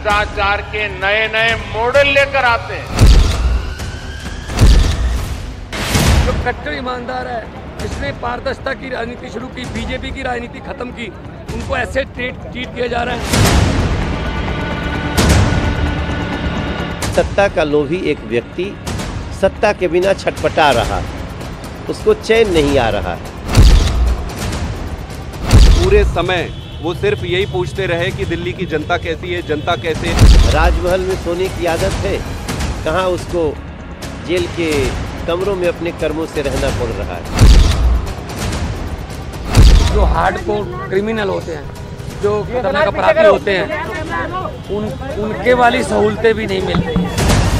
भ्रष्टाचार के नए नए मॉडल लेकर आते हैं। जो कट्टर ईमानदार है, जिसने पारदर्शिता की राजनीति शुरू की, बीजेपी की राजनीति खत्म की, उनको ऐसे ट्रीट किया जा रहा है। सत्ता का लोभी एक व्यक्ति सत्ता के बिना छटपटा रहा है, उसको चैन नहीं आ रहा है। पूरे समय वो सिर्फ यही पूछते रहे कि दिल्ली की जनता कैसी है, जनता कैसे। राजमहल में सोने की आदत है, कहाँ उसको जेल के कमरों में अपने कर्मों से रहना पड़ रहा है। जो हार्डकोर क्रिमिनल होते हैं, जो खतरनाक अपराधी होते हैं, उनके वाली सहूलतें भी नहीं मिल रही हैं।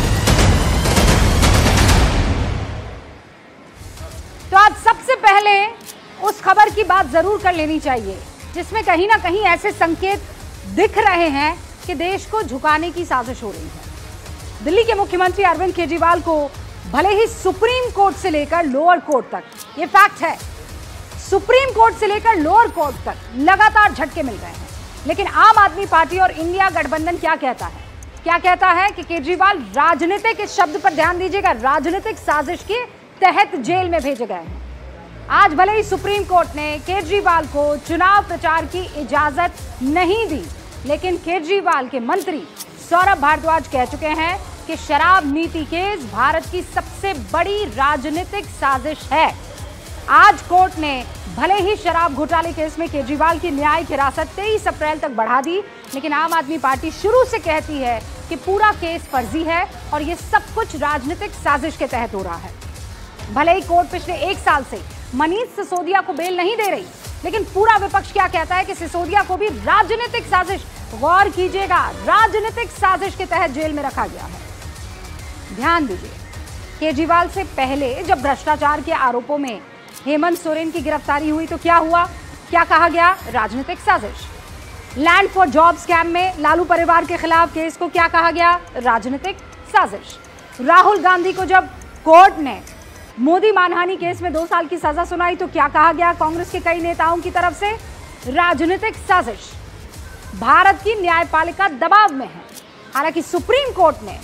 तो आज सबसे पहले उस खबर की बात जरूर कर लेनी चाहिए जिसमें कहीं ना कहीं ऐसे संकेत दिख रहे हैं कि देश को झुकाने की साजिश हो रही है। दिल्ली के मुख्यमंत्री अरविंद केजरीवाल को भले ही सुप्रीम कोर्ट से लेकर लोअर कोर्ट तक, ये फैक्ट है, सुप्रीम कोर्ट से लेकर लोअर कोर्ट तक लगातार झटके मिल रहे हैं, लेकिन आम आदमी पार्टी और इंडिया गठबंधन क्या कहता है? क्या कहता है कि केजरीवाल राजनीतिक, इस शब्द पर ध्यान दीजिएगा, राजनीतिक साजिश के तहत जेल में भेजे गए हैं। आज भले ही सुप्रीम कोर्ट ने केजरीवाल को चुनाव प्रचार की इजाजत नहीं दी, लेकिन केजरीवाल के मंत्री सौरभ भारद्वाज कह चुके हैं कि शराब नीति केस भारत की सबसे बड़ी राजनीतिक साजिश है। आज कोर्ट ने भले ही शराब घोटाले केस में केजरीवाल की न्यायिक हिरासत 23 अप्रैल तक बढ़ा दी, लेकिन आम आदमी पार्टी शुरू से कहती है कि पूरा केस फर्जी है और ये सब कुछ राजनीतिक साजिश के तहत हो रहा है। भले ही कोर्ट पिछले 1 साल से मनीष सिसोदिया को बेल नहीं दे रही, लेकिन पूरा विपक्ष क्या कहता है कि सिसोदिया को भी राजनीतिक साजिश, गौर कीजिएगा, राजनीतिक साजिश के तहत जेल में रखा गया है। ध्यान दीजिए, केजरीवाल से पहले जब भ्रष्टाचार के आरोपों में हेमंत सोरेन की गिरफ्तारी हुई तो क्या हुआ? क्या कहा गया? राजनीतिक साजिश। लैंड फॉर जॉब स्कैम में लालू परिवार के खिलाफ केस को क्या कहा गया? राजनीतिक साजिश। राहुल गांधी को जब कोर्ट ने मोदी मानहानि केस में 2 साल की सजा सुनाई तो क्या कहा गया कांग्रेस के कई नेताओं की तरफ से? राजनीतिक साजिश। भारत की न्यायपालिका दबाव में है। हालांकि सुप्रीम कोर्ट ने,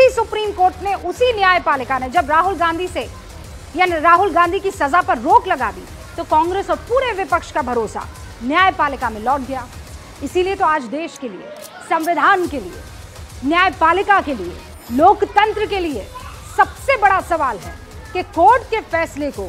उसी न्यायपालिका ने जब राहुल गांधी की सजा पर रोक लगा दी तो कांग्रेस और पूरे विपक्ष का भरोसा न्यायपालिका में लौट गया। इसीलिए तो आज देश के लिए, संविधान के लिए, न्यायपालिका के लिए, लोकतंत्र के लिए सबसे बड़ा सवाल है कि कोर्ट के फैसले को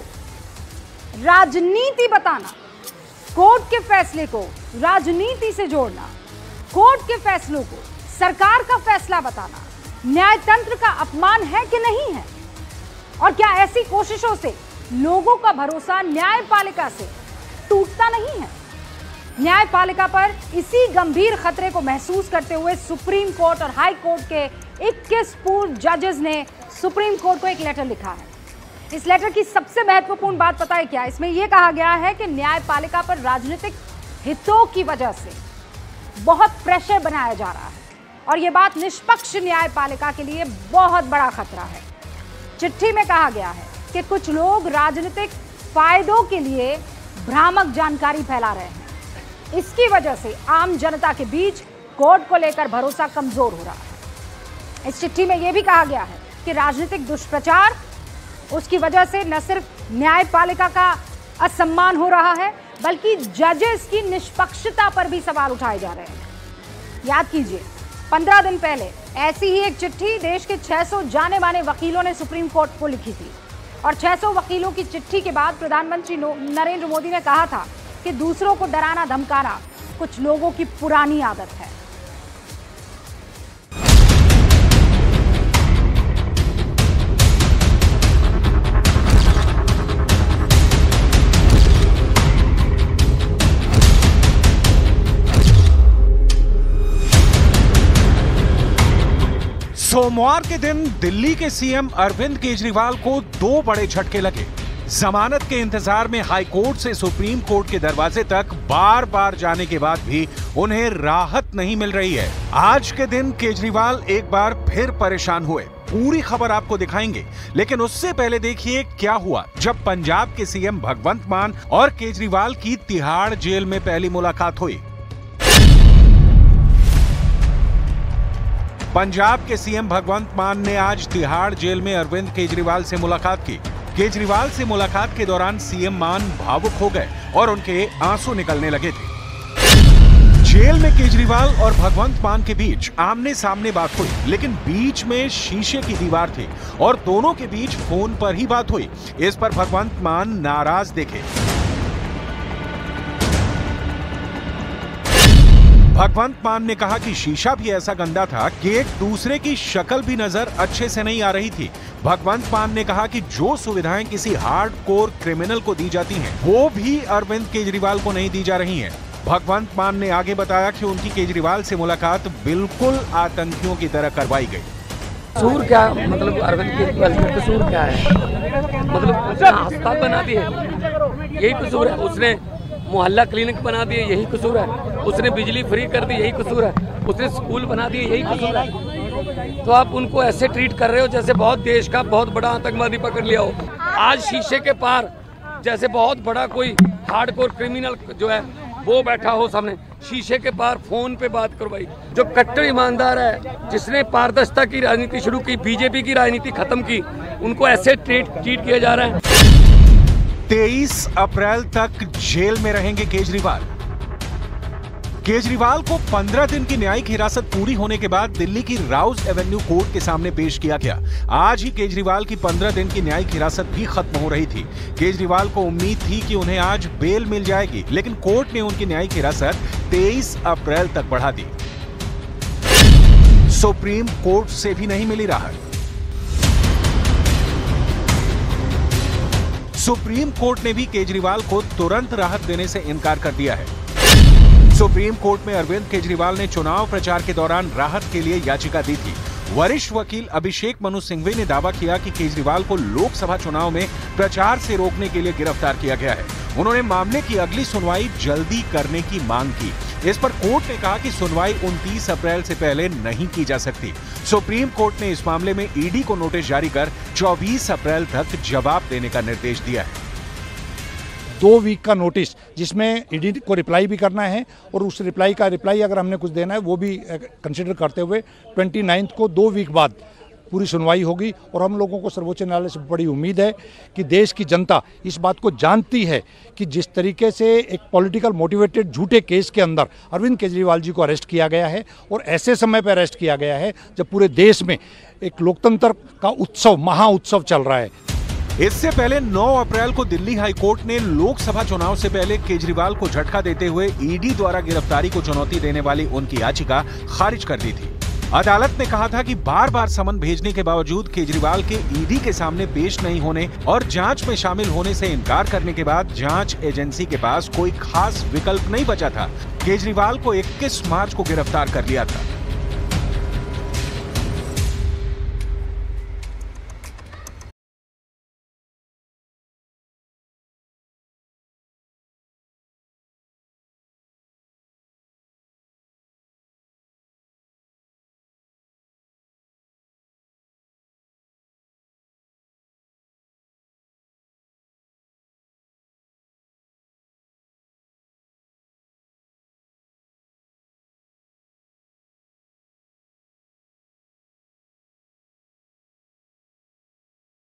राजनीति बताना, कोर्ट के फैसले को राजनीति से जोड़ना, कोर्ट के फैसलों को सरकार का फैसला बताना न्यायतंत्र का अपमान है कि नहीं है? और क्या ऐसी कोशिशों से लोगों का भरोसा न्यायपालिका से टूटता नहीं है? न्यायपालिका पर इसी गंभीर खतरे को महसूस करते हुए सुप्रीम कोर्ट और हाई कोर्ट के 21 पूर्व जजेस ने सुप्रीम कोर्ट को एक लेटर लिखा है। इस लेटर की सबसे महत्वपूर्ण बात पता है क्या? इसमें यह कहा गया है कि न्यायपालिका पर राजनीतिक हितों की वजह से बहुत प्रेशर बनाया जा रहा है और यह बात निष्पक्ष न्यायपालिका के लिए बहुत बड़ा खतरा है। चिट्ठी में कहा गया है कि कुछ लोग राजनीतिक फायदों के लिए भ्रामक जानकारी फैला रहे हैं। इसकी वजह से आम जनता के बीच कोर्ट को लेकर भरोसा कमजोर हो रहा है। इस चिट्ठी में यह भी कहा गया है कि राजनीतिक दुष्प्रचार, उसकी वजह से न सिर्फ न्यायपालिका का असम्मान हो रहा है बल्कि जजेस की निष्पक्षता पर भी सवाल उठाए जा रहे हैं। याद कीजिए, 15 दिन पहले ऐसी ही एक चिट्ठी देश के 600 जाने माने वकीलों ने सुप्रीम कोर्ट को लिखी थी और 600 वकीलों की चिट्ठी के बाद प्रधानमंत्री नरेंद्र मोदी ने कहा था कि दूसरों को डराना धमकाना कुछ लोगों की पुरानी आदत है। सोमवार के दिन दिल्ली के सीएम अरविंद केजरीवाल को 2 बड़े झटके लगे। जमानत के इंतजार में हाई कोर्ट से सुप्रीम कोर्ट के दरवाजे तक बार बार जाने के बाद भी उन्हें राहत नहीं मिल रही है। आज के दिन केजरीवाल एक बार फिर परेशान हुए। पूरी खबर आपको दिखाएंगे, लेकिन उससे पहले देखिए क्या हुआ जब पंजाब के सीएम भगवंत मान और केजरीवाल की तिहाड़ जेल में पहली मुलाकात हुई। पंजाब के सीएम भगवंत मान ने आज तिहाड़ जेल में अरविंद केजरीवाल से मुलाकात की। केजरीवाल से मुलाकात के दौरान सीएम मान भावुक हो गए और उनके आंसू निकलने लगे थे। जेल में केजरीवाल और भगवंत मान के बीच आमने सामने बात हुई, लेकिन बीच में शीशे की दीवार थी और दोनों के बीच फोन पर ही बात हुई। इस पर भगवंत मान नाराज दिखे। भगवंत मान ने कहा कि शीशा भी ऐसा गंदा था कि एक दूसरे की शक्ल भी नजर अच्छे से नहीं आ रही थी। भगवंत मान ने कहा कि जो सुविधाएं किसी हार्डकोर क्रिमिनल को दी जाती हैं, वो भी अरविंद केजरीवाल को नहीं दी जा रही हैं। भगवंत मान ने आगे बताया कि उनकी केजरीवाल से मुलाकात बिल्कुल आतंकियों की तरह करवाई गई। कसूर क्या, मतलब अरविंद केजरीवाल का कसूर क्या है? मतलब उसने अस्पताल बना दिए, यही कसूर है। उसने मोहल्ला क्लिनिक बना दिए, यही कसूर है। उसने बिजली फ्री कर दी, यही कसूर है। उसने स्कूल बना दिए, यही कसूर है। तो आप उनको ऐसे ट्रीट कर रहे हो जैसे बहुत देश का बहुत बड़ा आतंकवादी पकड़ लिया हो। आज शीशे के पार जैसे बहुत बड़ा कोई हार्डकोर क्रिमिनल जो है वो बैठा हो सामने, शीशे के पार फोन पे बात करवाई। जो कट्टर ईमानदार है, जिसने पारदर्शिता की राजनीति शुरू की, बीजेपी की राजनीति खत्म की, उनको ऐसे ट्रीट किया जा रहा है। 23 अप्रैल तक जेल में रहेंगे केजरीवाल। केजरीवाल को 15 दिन की न्यायिक हिरासत पूरी होने के बाद दिल्ली की राउज एवेन्यू कोर्ट के सामने पेश किया गया। आज ही केजरीवाल की 15 दिन की न्यायिक हिरासत भी खत्म हो रही थी। केजरीवाल को उम्मीद थी कि उन्हें आज बेल मिल जाएगी, लेकिन कोर्ट ने उनकी न्यायिक हिरासत 23 अप्रैल तक बढ़ा दी। सुप्रीम कोर्ट से भी नहीं मिली राहत। सुप्रीम कोर्ट ने भी केजरीवाल को तुरंत राहत देने से इनकार कर दिया है। सुप्रीम कोर्ट में अरविंद केजरीवाल ने चुनाव प्रचार के दौरान राहत के लिए याचिका दी थी। वरिष्ठ वकील अभिषेक मनु सिंघवी ने दावा किया कि केजरीवाल को लोकसभा चुनाव में प्रचार से रोकने के लिए गिरफ्तार किया गया है। उन्होंने मामले की अगली सुनवाई जल्दी करने की मांग की। इस पर कोर्ट ने कहा कि सुनवाई 29 अप्रैल से पहले नहीं की जा सकती। सुप्रीम कोर्ट ने इस मामले में ईडी को नोटिस जारी कर 24 अप्रैल तक जवाब देने का निर्देश दिया है। 2 वीक का नोटिस, जिसमें ईडी को रिप्लाई भी करना है और उस रिप्लाई अगर हमने कुछ देना है वो भी कंसिडर करते हुए 29 को 2 वीक बाद पूरी सुनवाई होगी। और हम लोगों को सर्वोच्च न्यायालय से बड़ी उम्मीद है कि देश की जनता इस बात को जानती है कि जिस तरीके से एक पॉलिटिकल मोटिवेटेड झूठे केस के अंदर अरविंद केजरीवाल जी को अरेस्ट किया गया है और ऐसे समय पर अरेस्ट किया गया है जब पूरे देश में एक लोकतंत्र का उत्सव, महा उत्सव चल रहा है। इससे पहले 9 अप्रैल को दिल्ली हाईकोर्ट ने लोकसभा चुनाव से पहले केजरीवाल को झटका देते हुए ईडी द्वारा गिरफ्तारी को चुनौती देने वाली उनकी याचिका खारिज कर दी थी। अदालत ने कहा था कि बार बार समन भेजने के बावजूद केजरीवाल के ईडी के सामने पेश नहीं होने और जांच में शामिल होने से इनकार करने के बाद जांच एजेंसी के पास कोई खास विकल्प नहीं बचा था। केजरीवाल को 21 मार्च को गिरफ्तार कर लिया था।